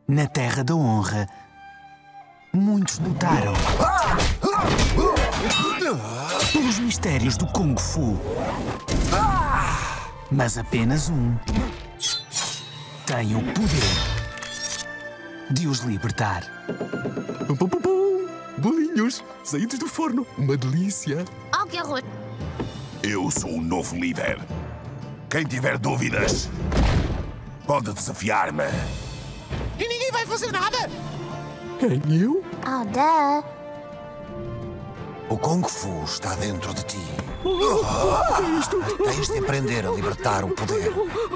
Na Terra da Honra, muitos lutaram pelos mistérios do Kung Fu. Mas apenas um tem o poder de os libertar. Pum, pum, pum, pum. Bolinhos saídos do forno. Uma delícia. Oh, que horror! Eu sou o novo líder. Quem tiver dúvidas, pode desafiar-me. E ninguém vai fazer nada! Quem, eu? Oh, duh! O Kung Fu está dentro de ti. O que é isto? Tens de aprender a libertar o poder.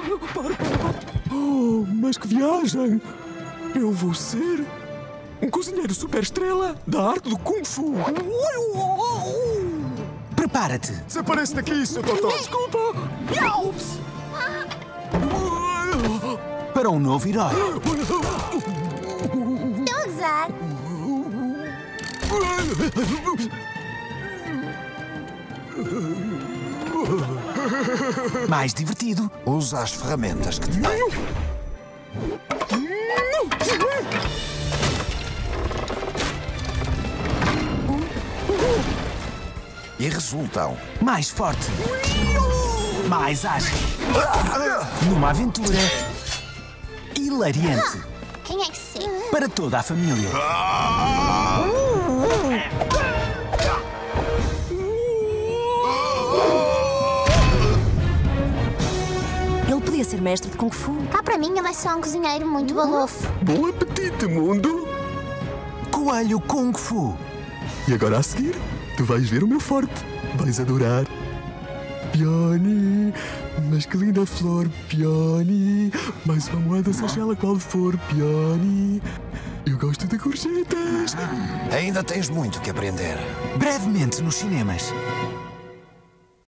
Oh, mas que viagem! Eu vou ser um cozinheiro super estrela da arte do Kung Fu. Prepara-te Desaparece daqui, seu Totó. Desculpa. para um novo herói. Estou a gozar! Mais divertido. Usa as ferramentas que te dei. E resultam. Mais forte. Mais ágil. Numa aventura hilariante Quem é que sei? para toda a família. Ele podia ser mestre de Kung Fu. Cá para mim ele é só um cozinheiro muito balofo. Bom apetite, mundo. Coelho Kung Fu. E agora a seguir, tu vais ver o meu forte. Vais adorar. Peony, mas que linda flor, Peony. Mais uma moeda, seja ela qual for, Peony. Eu gosto de gorjetas. Ainda tens muito que aprender. Brevemente nos cinemas.